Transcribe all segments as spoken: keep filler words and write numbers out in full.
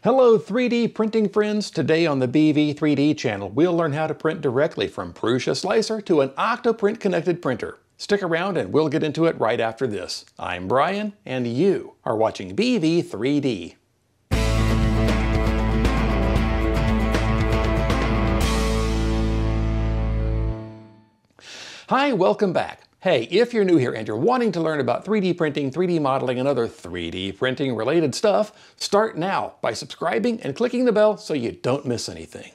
Hello three D printing friends. Today on the B V three D channel, we'll learn how to print directly from PrusaSlicer to an OctoPrint connected printer. Stick around and we'll get into it right after this. I'm Brian and you are watching B V three D. Hi, welcome back. Hey, if you're new here and you're wanting to learn about three D printing, three D modeling, and other three D printing related stuff, start now by subscribing and clicking the bell so you don't miss anything.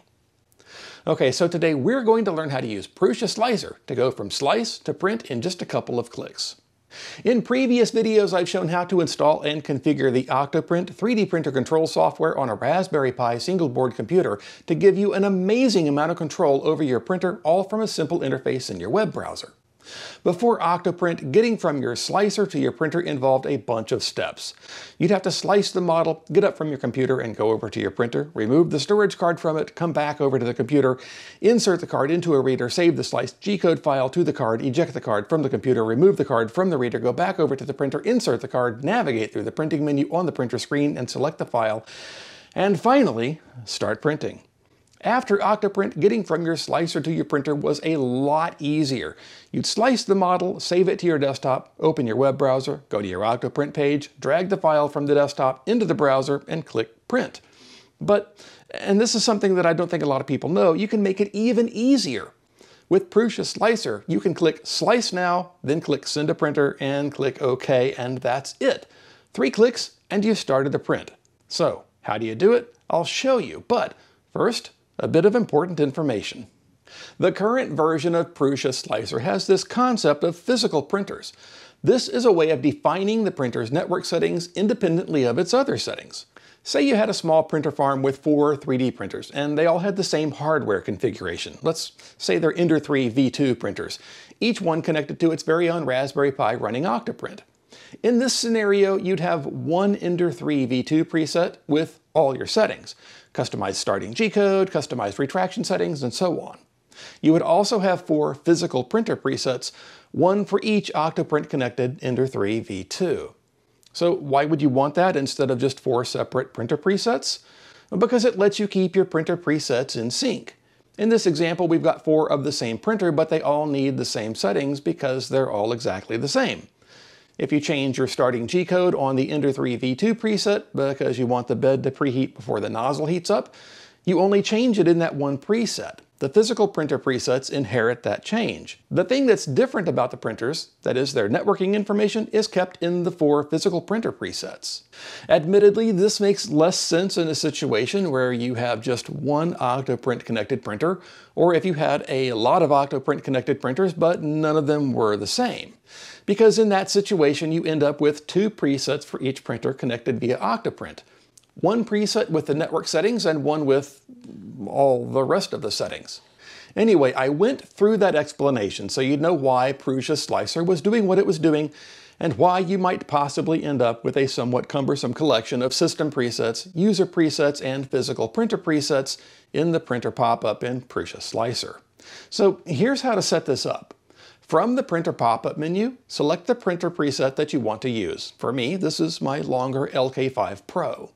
Okay, so today we're going to learn how to use PrusaSlicer to go from slice to print in just a couple of clicks. In previous videos, I've shown how to install and configure the OctoPrint three D printer control software on a Raspberry Pi single board computer to give you an amazing amount of control over your printer, all from a simple interface in your web browser. Before OctoPrint, getting from your slicer to your printer involved a bunch of steps. You'd have to slice the model, get up from your computer and go over to your printer, remove the storage card from it, come back over to the computer, insert the card into a reader, save the sliced G-code file to the card, eject the card from the computer, remove the card from the reader, go back over to the printer, insert the card, navigate through the printing menu on the printer screen and select the file, and finally, start printing. After OctoPrint, getting from your slicer to your printer was a lot easier. You'd slice the model, save it to your desktop, open your web browser, go to your OctoPrint page, drag the file from the desktop into the browser, and click Print. But, and this is something that I don't think a lot of people know, you can make it even easier. With PrusaSlicer, you can click Slice Now, then click Send to Printer, and click OK, and that's it. Three clicks, and you've started the print. So, how do you do it? I'll show you, but first, a bit of important information. The current version of PrusaSlicer has this concept of physical printers. This is a way of defining the printer's network settings independently of its other settings. Say you had a small printer farm with four three D printers, and they all had the same hardware configuration. Let's say they're Ender three V two printers, each one connected to its very own Raspberry Pi running OctoPrint. In this scenario, you'd have one Ender three V two preset with all your settings. Customized starting G-code, customized retraction settings, and so on. You would also have four physical printer presets, one for each OctoPrint connected Ender three V two. So why would you want that instead of just four separate printer presets? Because it lets you keep your printer presets in sync. In this example, we've got four of the same printer, but they all need the same settings because they're all exactly the same. If you change your starting G-code on the Ender three V two preset because you want the bed to preheat before the nozzle heats up, you only change it in that one preset. The physical printer presets inherit that change. The thing that's different about the printers, that is their networking information, is kept in the four physical printer presets. Admittedly, this makes less sense in a situation where you have just one OctoPrint connected printer, or if you had a lot of OctoPrint connected printers, but none of them were the same. Because in that situation, you end up with two presets for each printer connected via OctoPrint. One preset with the network settings and one with all the rest of the settings. Anyway, I went through that explanation so you'd know why PrusaSlicer was doing what it was doing and why you might possibly end up with a somewhat cumbersome collection of system presets, user presets, and physical printer presets in the printer pop-up in PrusaSlicer. So here's how to set this up. From the printer pop-up menu, select the printer preset that you want to use. For me, this is my longer L K five Pro.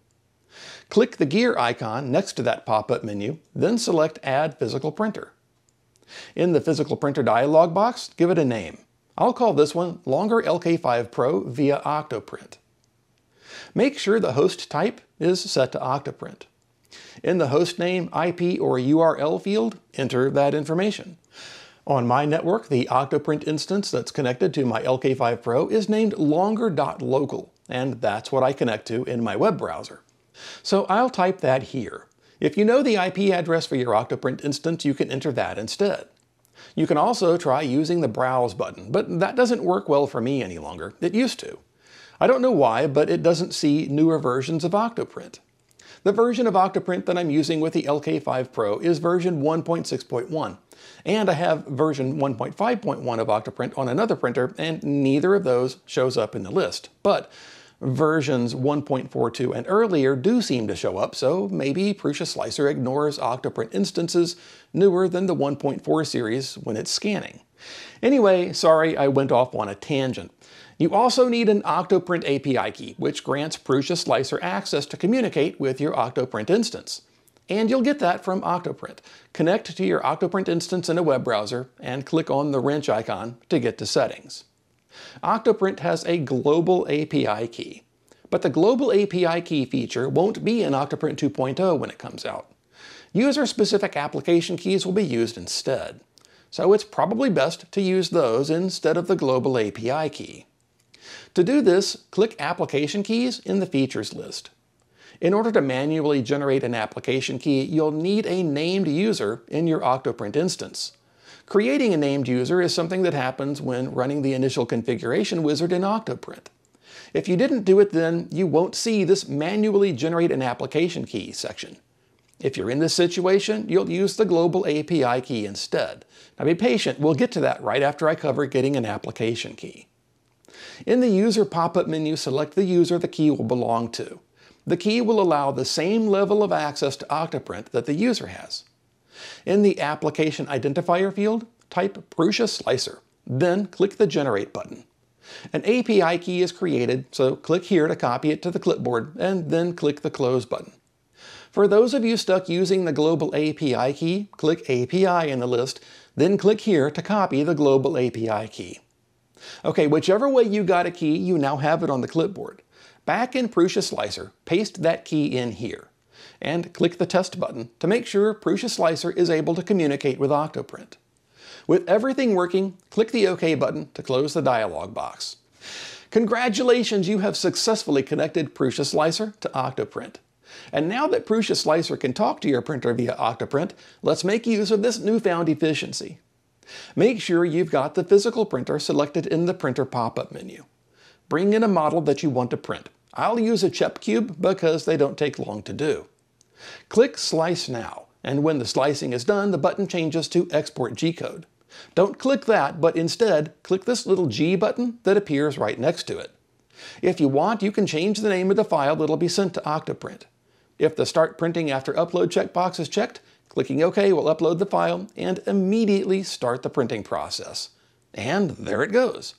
Click the gear icon next to that pop-up menu, then select Add Physical Printer. In the Physical Printer dialog box, give it a name. I'll call this one Longer L K five Pro via OctoPrint. Make sure the host type is set to OctoPrint. In the host name, I P, or U R L field, enter that information. On my network, the OctoPrint instance that's connected to my L K five Pro is named longer.local, and that's what I connect to in my web browser. So I'll type that here. If you know the I P address for your OctoPrint instance, you can enter that instead. You can also try using the Browse button, but that doesn't work well for me any longer. It used to. I don't know why, but it doesn't see newer versions of OctoPrint. The version of OctoPrint that I'm using with the L K five Pro is version one point six point one, and I have version one point five point one of OctoPrint on another printer, and neither of those shows up in the list. But versions one point four two and earlier do seem to show up, so maybe PrusaSlicer ignores OctoPrint instances newer than the one point four series when it's scanning. Anyway, sorry I went off on a tangent. You also need an OctoPrint A P I key, which grants PrusaSlicer access to communicate with your OctoPrint instance. And you'll get that from OctoPrint. Connect to your OctoPrint instance in a web browser and click on the wrench icon to get to settings. OctoPrint has a global A P I key, but the global A P I key feature won't be in OctoPrint two point oh when it comes out. User-specific application keys will be used instead, so it's probably best to use those instead of the global A P I key. To do this, click Application Keys in the Features list. In order to manually generate an application key, you'll need a named user in your OctoPrint instance. Creating a named user is something that happens when running the initial configuration wizard in OctoPrint. If you didn't do it then, you won't see this Manually Generate an Application Key section. If you're in this situation, you'll use the global A P I key instead. Now be patient, we'll get to that right after I cover getting an application key. In the User pop-up menu, select the user the key will belong to. The key will allow the same level of access to OctoPrint that the user has. In the Application Identifier field, type PrusaSlicer, then click the Generate button. An A P I key is created, so click here to copy it to the clipboard, and then click the Close button. For those of you stuck using the global A P I key, click A P I in the list, then click here to copy the global A P I key. Okay, whichever way you got a key, you now have it on the clipboard. Back in PrusaSlicer, paste that key in here, and click the Test button to make sure PrusaSlicer is able to communicate with OctoPrint. With everything working, click the OK button to close the dialog box. Congratulations, you have successfully connected PrusaSlicer to OctoPrint. And now that PrusaSlicer can talk to your printer via OctoPrint, let's make use of this newfound efficiency. Make sure you've got the physical printer selected in the Printer pop-up menu. Bring in a model that you want to print. I'll use a Chep Cube because they don't take long to do. Click Slice Now, and when the slicing is done, the button changes to Export G-Code. Don't click that, but instead, click this little G button that appears right next to it. If you want, you can change the name of the file that'll be sent to OctoPrint. If the Start Printing After Upload checkbox is checked, clicking OK will upload the file and immediately start the printing process. And there it goes.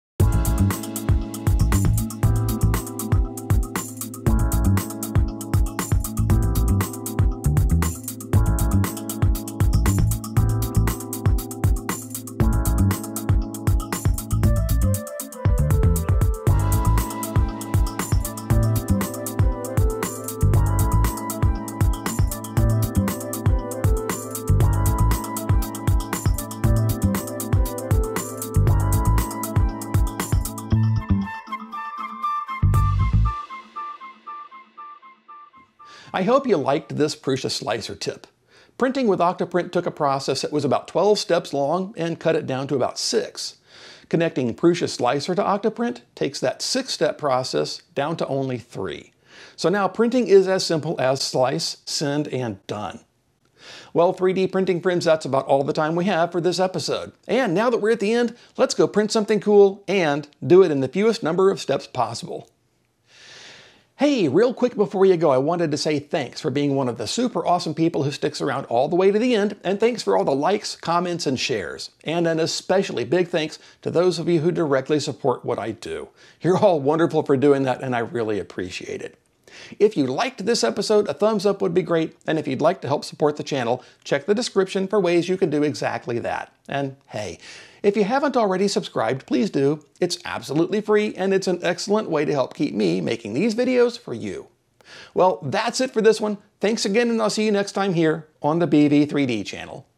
I hope you liked this PrusaSlicer tip. Printing with OctoPrint took a process that was about twelve steps long and cut it down to about six. Connecting PrusaSlicer to OctoPrint takes that six-step process down to only three. So now printing is as simple as slice, send, and done. Well, three D printing friends, that's about all the time we have for this episode. And now that we're at the end, let's go print something cool and do it in the fewest number of steps possible. Hey, real quick before you go, I wanted to say thanks for being one of the super awesome people who sticks around all the way to the end, and thanks for all the likes, comments, and shares. And an especially big thanks to those of you who directly support what I do. You're all wonderful for doing that, and I really appreciate it. If you liked this episode, a thumbs up would be great, and if you'd like to help support the channel, check the description for ways you can do exactly that. And hey, if you haven't already subscribed, please do. It's absolutely free, and it's an excellent way to help keep me making these videos for you. Well, that's it for this one. Thanks again, and I'll see you next time here on the B V three D channel.